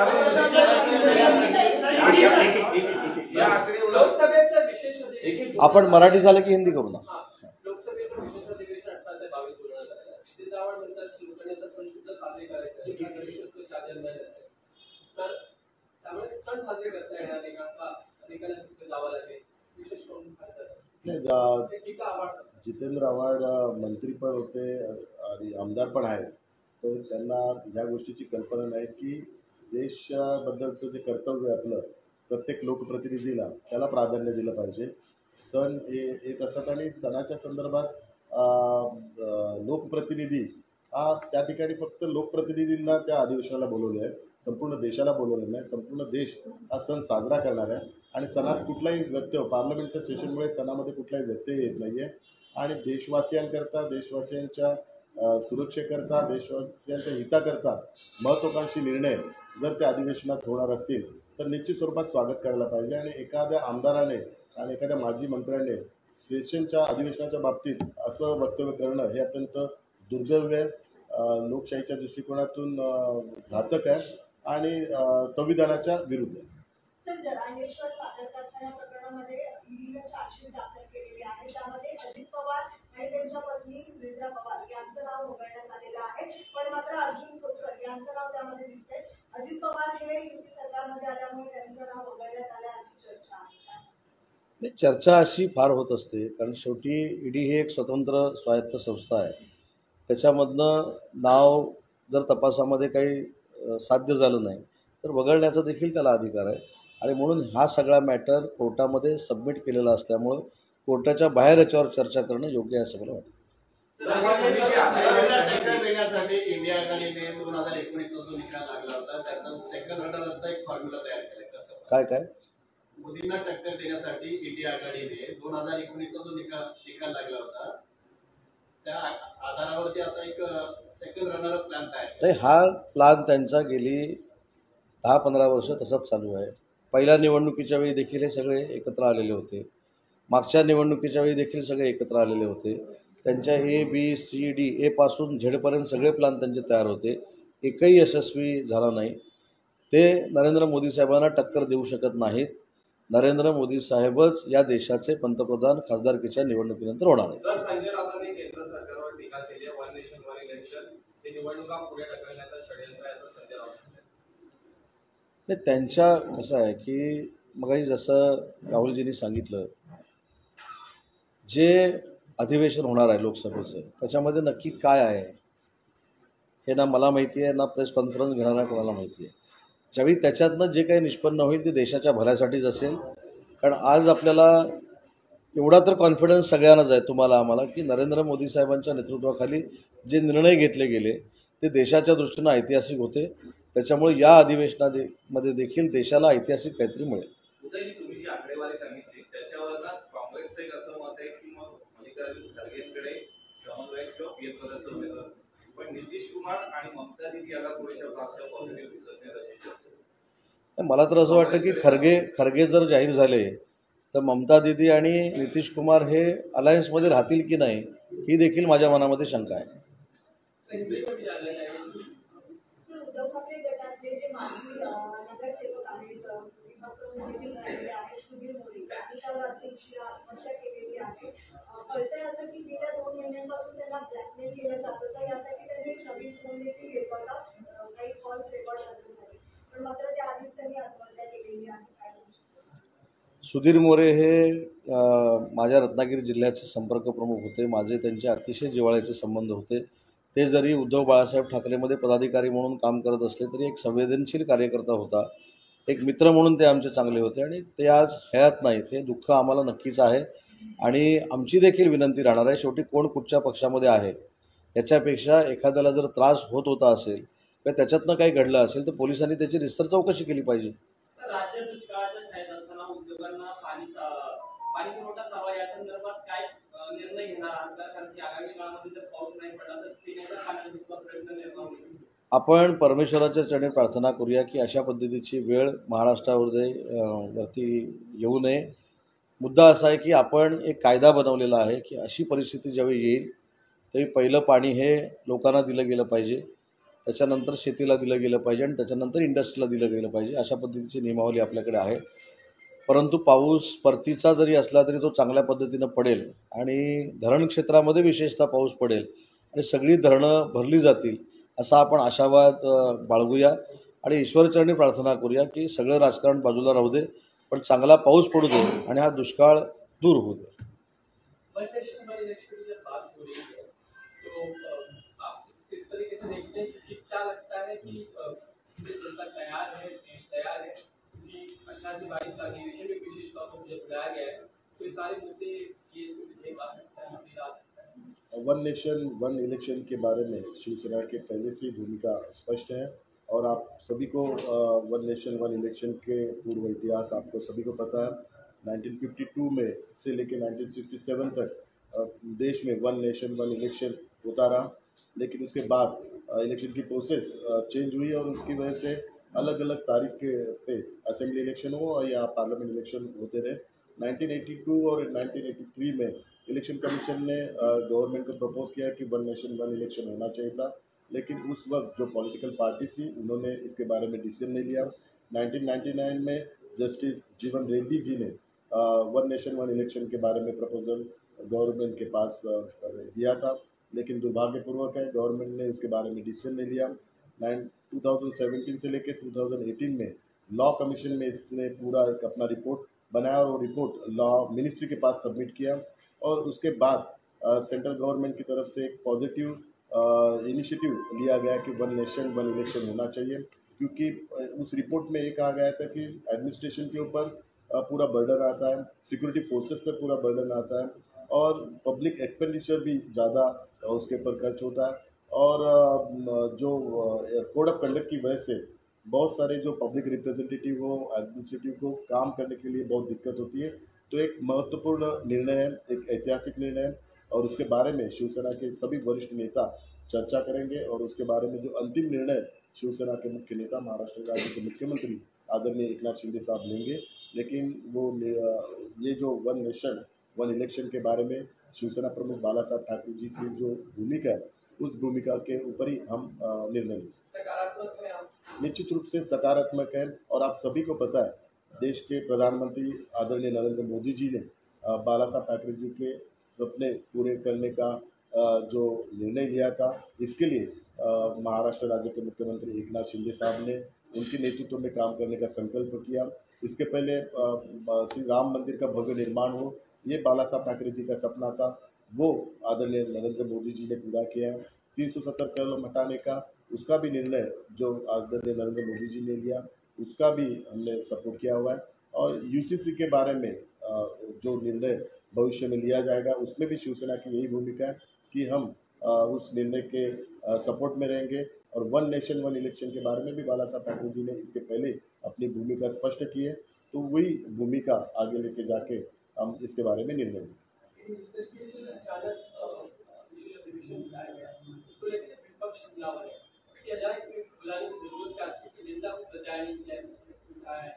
या आकडेवारीवर लोकसभेचं विशेष अधिवेशन आपण मराठी झालं की हिंदी करू ना. लोकसभेचं विशेष अधिवेशन अठरा ते बावीस बोलवण्यात आलेलं आहे. ते त्यावर म्हणतात की लोकांनी आता सण सुद्धा साजरे करायचे आहेत. गणेशोत्सव साजरे करायचे आहेत. तर त्यामुळे सण साजरे करता येणार नाही का? का अनेकांना तिथे जावं लागेल? विशेष करून खासदार नाही, जा- ते टीका आवडतात. जितेंद्र आव्हाड अ, मंत्री पण होते आणि आमदार पण आहेत, तर त्यांना ह्या गोष्टीची कल्पना नाही की देशाबद्दलचं जे कर्तव्य आहे आपलं प्रत्येक लोकप्रतिनिधीला त्याला प्राधान्य दिलं पाहिजे. सण हे येत असतात आणि सणाच्या संदर्भात अ, अ, लोकप्रतिनिधी हा त्या ठिकाणी फक्त लोकप्रतिनिधींना त्या अधिवेशनाला बोलवले आहे, संपूर्ण देशाला बोलवलं नाही. संपूर्ण देश हा सण साजरा करणार आहे आणि सणात कुठलाही व्यत्यय, पार्लमेंटच्या सेशनमुळे सणामध्ये कुठलाही व्यत्यय येत नाही आहे आणि देशवासियांकरता, देशवासियांच्या अ, सुरक्षेकरता, देशवासियांच्या हिताकरता महत्त्वाकांक्षी निर्णय जर त्या अधिवेशनात होणार असतील तर निश्चित स्वरूपात स्वागत करायला पाहिजे. आणि एखाद्या आमदाराने आणि एखाद्या माजी मंत्र्याने सेशनच्या अधिवेशनाच्या बाबतीत असं वक्तव्य करणं हे अत्यंत दुर्दैव आहे, अ, लोकशाहीच्या दृष्टिकोनातून अ, घातक आहे आणि अ, संविधानाच्या विरुद्ध आहे. सर, जरांगेश्वर साखर कारखाना प्रकरणामध्ये ईडीनं चार्जशीट दाखल केलेली आहे. त्यामध्ये अजित पवार आणि त्यांच्या पत्नी सुनेत्रा पवार यांचं नाव वगळण्यात आलेलं आहे, पण मात्र अर्जुन खोतकर यांचं नाव त्यामध्ये दिसतंय. अजित पवार हे युती सरकारमध्ये आल्यामुळे त्यांचं नाव वगळण्यात आलं अशी चर्चा आहे. नाही, चर्चा अशी फार होत असते, कारण शेवटी ईडी ही एक स्वतंत्र स्वायत्त संस्था आहे. त्याच्यामधनं नाव जर तपासामध्ये काही अ, साध्य झालं नाही तर वगळण्याचा देखील त्याला अधिकार आहे आणि म्हणून हा सगळा मॅटर कोर्टामध्ये सबमिट केलेला असल्यामुळं कोर्टाच्या बाहेर याच्यावर चर्चा करणं योग्य आहे असं मला वाटतं. टक्कर देण्यासाठी इंडिया आघाडीने दोन हजार एकोणीसचा जो निकाल लागला होता त्याचा सेकंड रनरचा एक फॉर्म्युला तयार केला. कसं काय काय मोदींना टक्कर देण्यासाठी इंडिया आघाडीने दोन हजार एकोणीसचा जो निकाल निकाल लागला होता त्या आधारावरती आता एक सेकंड रनर प्लॅन तयार केला. नाही, हा प्लान त्यांचा गेली दहा पंधरा वर्ष तसाच चालू आहे. पहिल्या निवडणुकीच्या वेळी देखील हे सगळे एकत्र आलेले होते, मागच्या निवडणुकीच्या वेळी देखील सगळे एकत्र आलेले होते. त्यांच्या A B C D A पासून झेडपर्यंत सगळे प्लान त्यांचे तयार होते, एकही यशस्वी झाला नाही. ते नरेंद्र मोदी साहेबांना टक्कर देऊ शकत नाहीत. नरेंद्र मोदी साहेबच या देशाचे पंतप्रधान खासदारकीच्या निवडणुकीनंतर होणार आहेत. सर, संजय राऊतांनी केंद्र सरकारवर टीका केली आहे. वन नेशन वन इलेक्शन हे निवडणुका पुढे ढकलण्याचं षडयंत्र आहे असं संजय राऊत म्हणतात. नाही, त्यांच्या कसं आहे की मगाशी जसं राहुलजींनी सांगितलं, जे अधिवेशन होणार आहे लोकसभेचं त्याच्यामध्ये नक्की काय आहे हे ना मला माहिती आहे, ना प्रेस कॉन्फरन्स घेणारा कोणाला माहिती आहे. ज्यावेळी त्याच्यातनं जे काही निष्पन्न होईल ते देशाच्या भल्यासाठीच असेल. कारण आज आपल्याला एवढा तर कॉन्फिडन्स सगळ्यांनाच आहे, तुम्हाला आम्हाला, की नरेंद्र मोदी साहेबांच्या नेतृत्वाखाली जे निर्णय घेतले गेले ते देशाच्या दृष्टीनं ऐतिहासिक होते. त्याच्यामुळे या अधिवेशनामध्ये देखील देशाला ऐतिहासिक काहीतरी मिळेल. उदयजी, तुम्ही जी आकडेवारी सांगितली त्याच्यावरच काँग्रेसचं एक असं मत आहे की मग मल्लिकार्जुन खरगेंकडे समन्वयक किंवा पीएस पदाचं उमेदवार, पण नितीश कुमार आणि ममता दीदी याला थोड्याशा फारशा पॉझिटिव्ह दिसत नाही अशी चर्चा. मला तर असं वाटतं की खरगे खरगे जर जाहीर झाले तर ममता दीदी आणि नितीश कुमार हे अलायन्समध्ये राहतील की नाही ही देखील माझ्या मनामध्ये शंका आहे. एक्झिक्युटिव्ह झालेलं आहे. सर, उद्धव ठाकरे गटातले जे माजी अ, नगरसेवक आहेत, अ, विभाग प्रमुख देखील राहिलेले आहेत, सुधीर मोरे यांनी काल रात्री उशिरा आत्महत्या केलेली आहे. अ, कळतंय असं की गेल्या दोन महिन्यांपासून त्यांना ब्लॅकमेल केलं जात होतं. यासाठी त्यांनी एक नवीन फोन देखील घेतला होता, अ, काही कॉल्स रेकॉर्ड करण्यासाठी, पण मात्र त्याआधीच त्यांनी आत्महत्या केलेली आहे. काय म्हणू शकता? सुधीर मोरे हे अ, माझ्या रत्नागिरी जिल्ह्याचे संपर्क प्रमुख होते. माझे त्यांचे अतिशय जिव्हाळ्याचे संबंध होते. ते जरी उद्धव बाळासाहेब ठाकरेमध्ये पदाधिकारी म्हणून काम करत असले तरी एक संवेदनशील कार्यकर्ता होता, एक मित्र म्हणून ते आमचे चांगले होते आणि ते आज हयात नाहीत. हे दुःख आम्हाला नक्कीच आहे आणि आमची देखील विनंती राहणार आहे, शेवटी कोण कुठच्या पक्षामध्ये आहे याच्यापेक्षा एखाद्याला जर त्रास होत होता असेल किंवा त्याच्यातनं काही घडलं असेल तर पोलिसांनी त्याची रिस्तर चौकशी केली पाहिजे. सर, राज्य दुष्काळाच्या छायेत असताना उद्योगांना पाणी पाणी पुरवठा चालवा या संदर्भात काय अ, निर्णय घेणार आहात का? कारण की आगामी काळामध्ये जर पाऊस नाही पडला तर पिण्याच्या पाण्याचा प्रश्न निर्माण होईल. आपण परमेश्वराच्या चरणी प्रार्थना करूया की अशा पद्धतीची वेळ महाराष्ट्रामध्ये अ, वरती येऊ नये. मुद्दा असा आहे की आपण एक कायदा बनवलेला आहे की अशी परिस्थिती ज्यावेळी येईल त्यावेळी पहिलं पाणी हे लोकांना दिलं गेलं पाहिजे, त्याच्यानंतर शेतीला दिलं गेलं पाहिजे आणि त्याच्यानंतर इंडस्ट्रीला दिलं गेलं पाहिजे. अशा पद्धतीची नियमावली आपल्याकडे आहे. परंतु पाऊस परतीचा जरी असला तरी तो चांगल्या पद्धतीनं पडेल आणि धरण क्षेत्रामध्ये विशेषतः पाऊस पडेल आणि सगळी धरणं भरली जातील असा आपण आशावाद अ, बाळगूया आणि ईश्वरचरणी प्रार्थना करूया की सगळं राजकारण बाजूला राहू दे, पण चांगला पाऊस पडू दे आणि हा दुष्काळ दूर होऊ दे. वन नेशन वन इलेक्शन की जब बात हो रही है तो अ, आप इस इस तरीके से देखते हैं कि क्या लगता है कि अ, इसमें जनता तैयार है, देश तैयार है कि अठारह से बाईस का अधिवेशन में विशेष तौर पर जब बुलाया गया है तो ये सारे मुद्दे ये इसमें विधेयक आ सकता है, बिल आ सकता है. वन नेशन वन इलेक्शन के बारे में शिवसेना के पहले से ही भूमिका स्पष्ट है और आप सभी को अ, वन नेशन वन इलेक्शन के पूर्व इतिहास आपको सभी को पता है. नाइनटीन फिफ्टी टू में से लेकर नाइनटीन सिक्सटी सेवन तक अ, देश में वन नेशन वन इलेक्शन होता रहा, लेकिन उसके बाद अ, इलेक्शन की प्रोसेस अ, चेंज हुई और उसकी वजह से अलग अलग तारीख के पे असेंबली इलेक्शन हो और या पार्लियामेंट इलेक्शन होते रहे. नाइनटीन एटी टू और नाइनटीन एटी थ्री में इलेक्शन कमीशन ने गवर्नमेंट को प्रपोज किया कि वन नेशन वन इलेक्शन होना चाहिए था, लेकिन उस वक्त जो पॉलिटिकल पार्टी थी उन्होंने इसके बारे में डिसीजन नहीं लिया. नाइनटीन नाइंटी नाइन में जस्टिस जीवन रेड्डी जी ने वन नेशन वन इलेक्शन के बारे में प्रपोजल गवर्नमेंट के पास अ, दिया था, लेकिन दुर्भाग्यपूर्वक है गवर्नमेंट ने इसके बारे में डिसीजन नहीं लिया. नाइन टू थाउजेंड सेवेंटीन से लेकर टू थाउजेंड एटीन में लॉ कमीशन में इसने पूरा एक अपना रिपोर्ट बनाया और वो रिपोर्ट लॉ मिनिस्ट्री के पास सबमिट किया और उसके बाद सेंट्रल गवर्नमेंट की तरफ से एक पॉजिटिव इनिशिएटिव लिया गया कि वन नेशन वन इलेक्शन होना चाहिए, क्योंकि अ, उस रिपोर्ट में ये कहा गया था कि एडमिनिस्ट्रेशन के ऊपर अ, पूरा बर्डन आता है, सिक्योरिटी फोर्सेस पर पूरा बर्डन आता है और पब्लिक एक्सपेंडिचर भी ज़्यादा उसके ऊपर खर्च होता है और अ, जो कोड ऑफ कंडक्ट की वजह से बहुत सारे जो पब्लिक रिप्रेजेंटेटिव हो एडमिनिस्ट्रेटिव को काम करने के लिए बहुत दिक्कत होती है. तो एक महत्वपूर्ण निर्णय है, एक ऐतिहासिक निर्णय है और उसके बारे में शिवसेना के सभी वरिष्ठ नेता चर्चा करेंगे और उसके बारे में जो अंतिम निर्णय शिवसेना के मुख्य नेता महाराष्ट्र राज्य के मुख्यमंत्री आदरणीय एकनाथ शिंदे साहब लेंगे. लेकिन वो ये जो वन नेशन वन इलेक्शन के बारे में शिवसेना प्रमुख बाला साहब ठाकरे जी की जो भूमिका है उस भूमिका के ऊपर ही हम अ, निर्णय लेंगे. सकारात्मक है आप. निश्चित रूप से सकारात्मक है और आप सभी को पता है देश के प्रधानमंत्री आदरणीय नरेंद्र मोदी जी ने अ, बाला साहब ठाकरे जी के सपने पूरे करने का अ, जो निर्णय लिया था, इसके लिए अ, महाराष्ट्र राज्य के मुख्यमंत्री एकनाथ शिंदे साहब ने उनके नेतृत्व में काम करने का संकल्प किया. इसके पहले अ, अ, श्री राम मंदिर का भव्य निर्माण हो, ये बाला साहब ठाकरे जी का सपना था, वो आदरणीय नरेंद्र मोदी जी ने पूरा किया है. तीन सौ सत्तर करोड़ हटाने का उसका भी निर्णय जो आदरणीय नरेंद्र मोदी जी ने लिया, उसका भी हमने सपोर्ट किया हुआ है और यूसीसी के बारे में अ, जो निर्णय भविष्य में लिया जाएगा उसमें भी शिवसेना की यही भूमिका है कि हम अ, उस निर्णय के अ, सपोर्ट में रहेंगे और वन नेशन वन इलेक्शन के बारे में भी बाला साहब ठाकरे जी ने इसके पहले अपनी भूमिका स्पष्ट की है, तो वही भूमिका आगे लेके जाके हम इसके बारे में निर्णय लेंगे. इस तरीके से अचानक अ, विशेष अधिवेशन बुलाया गया उसको लेकर विपक्ष हमलावर है किया जाए कि बुलाने की जरूरत क्या थी कि जनता को बताया नहीं कि ऐसे उठाया है,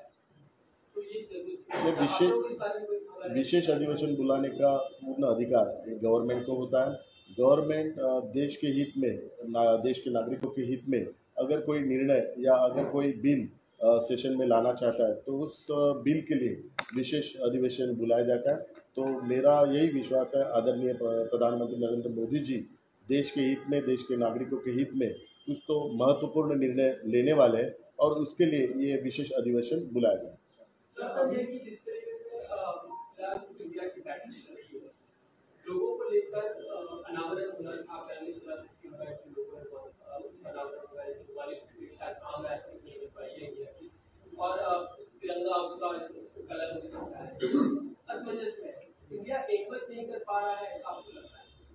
तो ये जरूरत ये विशेष- आप लोग इस बारे में कोई खबर है? विशेष अधिवेशन बुलाने का पूर्ण अधिकार गवर्नमेंट को होता है. गवर्नमेंट अ, देश के हित में ना, देश के नागरिकों के हित में अगर कोई निर्णय या अगर कोई बिल अ, सेशन में लाना चाहता है तो उस अ, बिल के लिए विशेष अधिवेशन बुलाया जाता है. तो मेरा यही विश्वास है आदरणीय प्र- प्रधानमंत्री नरेंद्र मोदी जी देश के हित में देश के नागरिकों के हित में कुछ तो महत्वपूर्ण निर्णय लेने वाले हैं और उसके लिए ये विशेष अधिवेशन बुलाया गया. सर, ये कि जिस तरीके से अ, फिलहाल इंडिया की बैटिंग चल रही है लोगों को लेकर अ, अनावरण होना था, पहले चला था कि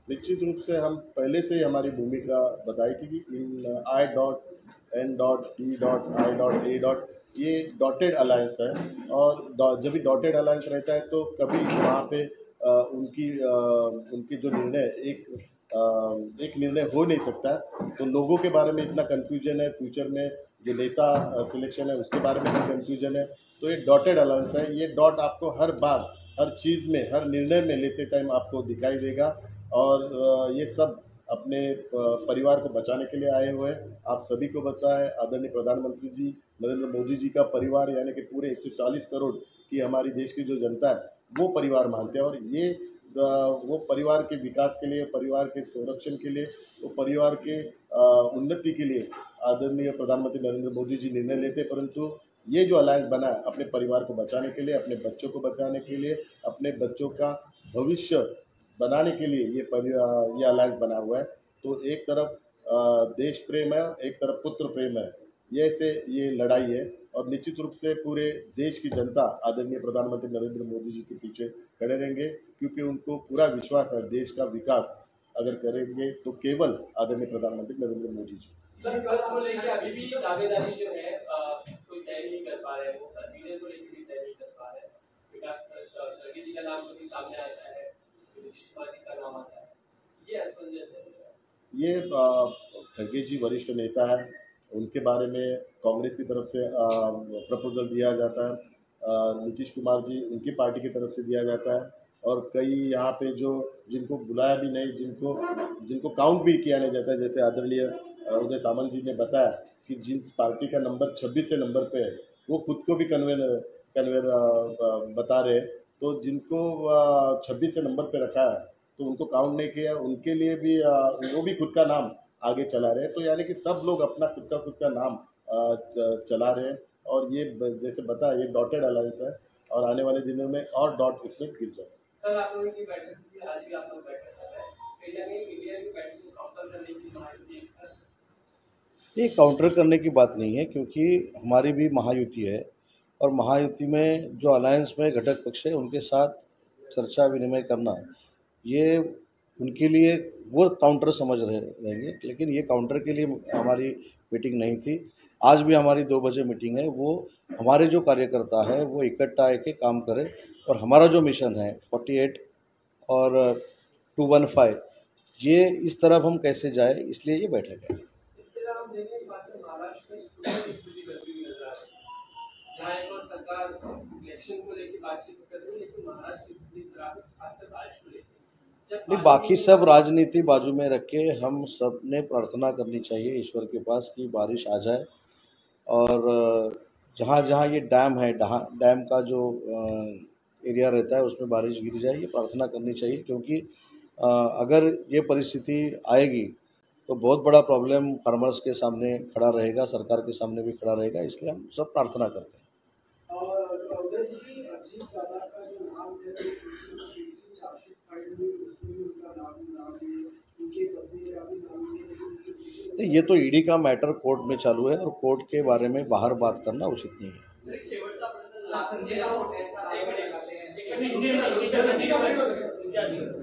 निश्चित रूप से हम पहले से ही हमारी भूमिका बताई थी कि इन I dot N dot T dot I dot A dot ये डॉटेड अलायंस है, और डॉ- जब भी डॉटेड अलायंस रहता है तो कभी वहाँ पे अ, उनकी अ, उनकी जो निर्णय एक अ, एक निर्णय हो नहीं सकता। तो लोगों के बारे में इतना कन्फ्यूजन है, फ्यूचर में जो नेता सिलेक्शन है उसके बारे में भी कन्फ्यूजन है। तो ये डॉटेड अलायंस है, ये डॉट आपको हर बार हर चीज़ में हर निर्णय में लेते टाइम आपको दिखाई देगा। और अ, ये सब अपने अ, परिवार को बचाने के लिए आए हुए हैं। आप सभी को पता है आदरणीय प्रधानमंत्री जी नरेंद्र मोदी जी का परिवार यानी कि पूरे एक सौ चालीस करोड़ की हमारी देश की जो जनता है वो परिवार मानते हैं, और ये अ, वो परिवार के विकास के लिए, परिवार के संरक्षण के लिए, वो परिवार के अ, उन्नति के लिए आदरणीय प्रधानमंत्री नरेंद्र मोदी जी निर्णय लेते हैं। परंतु ये जो अलायंस बना है अपने परिवार को बचाने के लिए, अपने बच्चों को बचाने के लिए, अपने बच्चों का भविष्य बनाने के लिए ये परि- अ, ये अलायंस बना हुआ है। तो एक तरफ अ, देश प्रेम है, एक तरफ पुत्र प्रेम है, ये से ये लड़ाई है। और निश्चित रूप से पूरे देश की जनता आदरणीय प्रधानमंत्री नरेंद्र मोदी जी के पीछे खड़े रहेंगे, क्योंकि उनको पूरा विश्वास है देश का विकास अगर करेंगे तो केवल आदरणीय प्रधानमंत्री नरेंद्र मोदी जी। सर कल को लेके अभी भी दावेदारी जो है अ, कोई तय नहीं कर पा रहे, वो कन्वीनर को लेकर भी तय नहीं कर पा रहे। विकास खड़गे जी का नाम कभी सामने आता है, नीतीश कुमार जी का नाम आता है, ये असमंजस है। ये अ, खड़गे जी वरिष्ठ नेता है, उनके बारे में कांग्रेस की तरफ से प्रपोजल दिया जाता है, अ, नीतीश कुमार जी उनकी पार्टी की तरफ से दिया जाता है, और कई यहाँ पे जो जिनको बुलाया भी नहीं, जिनको जिनको काउंट भी किया नहीं जाता है, जैसे आदरणीय अ, उदय सामंत जी ने बताया कि जिस पार्टी का नंबर छब्बीस से नंबर पे है वो खुद को भी कन्वेन कन्वेन बता रहे हैं। तो जिनको छब्बीस से नंबर पे रखा है तो उनको काउंट नहीं किया, उनके लिए भी अ, वो भी खुद का नाम आगे चला रहे हैं। तो यानी कि सब लोग अपना खुद का खुद का नाम अ, च- चला रहे हैं, और ये ब- जैसे बताया ये डॉटेड अलायंस है, और आने वाले दिनों में और डॉट इसमें गिर जाए। सर आप लोगों की बैठक हुई, आज भी आप लोग बैठक कर रहे हैं, कहीं ना कहीं इंडिया की बैठक को काउंटर करने की महायुति एक साथ। ये काउंटर करने की बात नहीं है, क्योंकि हमारी भी महायुति है, और महायुति में जो अलायंस में घटक पक्ष है उनके साथ चर्चा विनिमय करना ये उनके लिए वो काउंटर समझ रहे रहेंगे। लेकिन ये काउंटर के लिए हमारी मीटिंग नहीं थी। आज भी हमारी दो बजे मीटिंग है। वो हमारे जो कार्यकर्ता है वो इकट्ठा आके काम करें, और हमारा जो मिशन है अड़तालीस और टू वन फाइव ये इस तरफ हम कैसे जाए, इसलिए ये बैठक है। इसके अलावा हम देखें कि खासकर महाराष्ट्र में स्टूडेंट की स्थिति बनती हुई नजर आ रही है, जहाँ एक और सरकार इलेक्शन को लेकर बातचीत कर रही है, लेकिन महाराष्ट्र की स्थिति खराब है, खासकर बारिश को लेकर। जब नहीं, बाकी सब राजनीति बाजू में रख के हम सब ने प्रार्थना करनी चाहिए ईश्वर के पास कि बारिश आ जाए, और जहाँ जहाँ ये डैम है डहा- डैम का जो एरिया रहता है उसमें बारिश गिर जाए, ये प्रार्थना करनी चाहिए। क्योंकि अ, अगर ये परिस्थिति आएगी तो बहुत बड़ा प्रॉब्लम फार्मर्स के सामने खड़ा रहेगा, सरकार के सामने भी खड़ा रहेगा, इसलिए हम सब प्रार्थना करते हैं। और उदय जी अजीत दादा का जो नाम है वो तीसरी चार्जशीट फाइल हुई उसमें भी उनका नाम नाम है, उनकी पत्नी का भी नाम है। नहीं, ये तो ईडी का मैटर कोर्ट में चालू है, और कोर्ट के बारे में बाहर बात करना उचित नहीं है। सर, एक शेवटचा प्रश्न संजय राऊत ऐसा एक मिनिट एक हिंदी मिनिट में- हिंदी में- हिंदी में- हिंदी में-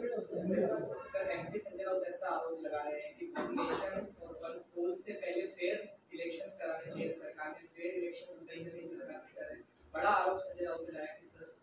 सर एमपी संजय राउत ऐसा आरोप लगा रहे हैं कि नॉमिनेशन और वन पोल से पहले फेयर इलेक्शंस कराने चाहिए सरकार ने, फेयर इलेक्शंस कहीं ना कहीं सरकार नहीं कर रही। बड़ा आरोप संजय राउत ने लगाया, किस तरह से?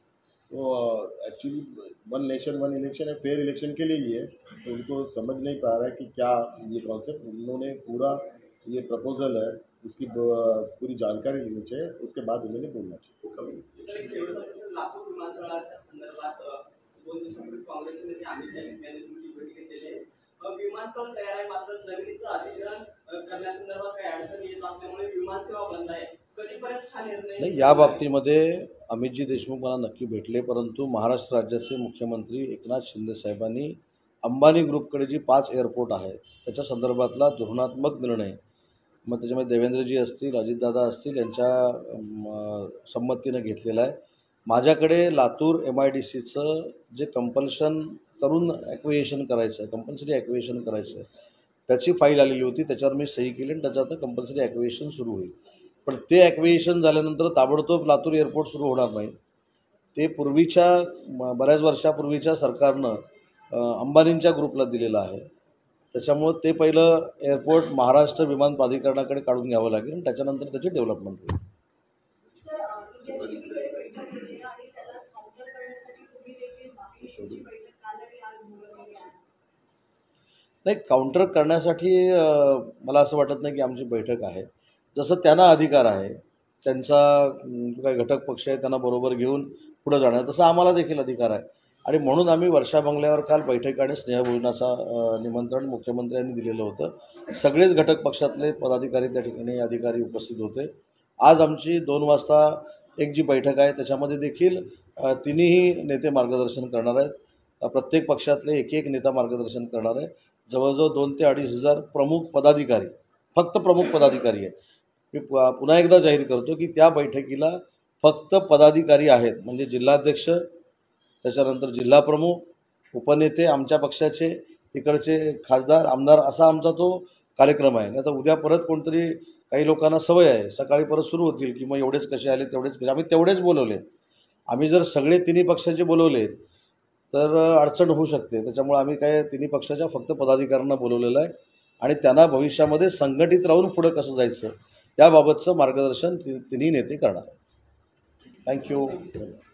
तो actually one nation one election है, फेयर इलेक्शन के लिए ही है, तो उनको समझ नहीं पा रहा है कि क्या ये कॉन्सेप्ट। उन्होंने पूरा ये प्रपोजल है उसकी ब- पूरी जानकारी लेनी चाहिए, उसके बाद उन्होंने बोलना चाहिए। सर, एक शेवटचा प्रश्न लातूर विमानतळाच्या संदर्भात अ, दोन दिवसांपूर्वी काँग्रेसचे नेते अमित देशमुख यांनी तुमची बैठक केली आहे. अ, विमानतळ तयार आहे, मात्र जमिनीचं अधिग्रहण अ, करण्यासंदर्भात काही अडचण येत असल्यामुळे विमानसेवा बंद आहे. कधीपर्यंत हा निर्णय नाही, या बाबतीमध्ये अमितजी देशमुख मला नक्की भेटले, परंतु महाराष्ट्र राज्याचे मुख्यमंत्री एकनाथ शिंदे साहेबांनी अंबानी ग्रुपकडे जी पाच एअरपोर्ट आहेत त्याच्या संदर्भातला धोरणात्मक निर्णय, मग त्याच्यामध्ये देवेंद्रजी असतील, अजितदादा असतील, यांच्या अम, संमतीनं घेतलेला आहे. माझ्याकडे लातूर एम आय डी सीचं जे कंपल्शन करून ॲक्विएशन करायचं आहे, कंपल्सरी ॲक्विएशन करायचं आहे, त्याची फाईल आलेली होती. त्याच्यावर मी सही केली आणि त्याच्यात कंपल्सरी ॲक्विएशन सुरू होईल. पण ते ॲक्विएशन झाल्यानंतर ताबडतोब लातूर एअरपोर्ट सुरू होणार नाही. ते पूर्वीच्या म- बऱ्याच वर्षापूर्वीच्या सरकारनं अंबानींच्या ग्रुपला दिलेलं आहे. त्याच्यामुळं ते पहिलं एअरपोर्ट महाराष्ट्र विमान प्राधिकरणाकडे काढून घ्यावं लागेल आणि त्याच्यानंतर त्याची डेव्हलपमेंट होईल. सर इंडियाची एकीकडे बैठक होते आणि त्याला काउंटर करण्यासाठी तुम्ही देखील महायुतीची बैठक काल आणि आज बोलवलेली आहे. नाही, काउंटर करण्यासाठी अ, मला असं वाटत नाही की आमची बैठक आहे. जसं त्यांना अधिकार आहे, त्यांचा अं, जो काही घटक पक्ष आहे त्यांना बरोबर घेऊन पुढं जाण्याचा, तसं आम्हाला देखील अधिकार आहे. आणि म्हणून आम्ही वर्षा बंगल्यावर काल बैठक आणि स्नेहभोजनाचा अ, निमंत्रण मुख्यमंत्र्यांनी दिलेलं होतं. सगळेच घटक पक्षातले पदाधिकारी त्या ठिकाणी अधिकारी उपस्थित होते. आज आमची दोन वाजता एक जी बैठक आहे त्याच्यामध्ये देखील अ, तिन्ही नेते मार्गदर्शन करणार आहेत. अ, प्रत्येक पक्षातले एक एक नेता मार्गदर्शन करणार आहे. जवळजवळ दोन ते अडीच हजार प्रमुख पदाधिकारी, फक्त प्रमुख पदाधिकारी आहेत. मी पु- पुन्हा एकदा जाहीर करतो की त्या बैठकीला फक्त पदाधिकारी आहेत, म्हणजे जिल्हाध्यक्ष, त्याच्यानंतर जिल्हा प्रमुख, उपनेते आमच्या पक्षाचे, तिकडचे खासदार आमदार, असा आमचा तो कार्यक्रम आहे. नाही तर उद्या परत कोणतरी, काही लोकांना सवय आहे सकाळी परत सुरू होतील की मग एवढेच कसे आले तेवढेच कसे. आम्ही तेवढेच बोलवले. आम्ही जर सगळे तिन्ही पक्षाचे बोलवले तर अडचण होऊ शकते. त्याच्यामुळे आम्ही काय तिन्ही पक्षाच्या फक्त पदाधिकाऱ्यांना बोलवलेलं आहे आणि त्यांना भविष्यामध्ये संघटित राहून पुढं कसं जायचं याबाबतचं मार्गदर्शन ति तिन्ही नेते करणार. थँक्यू.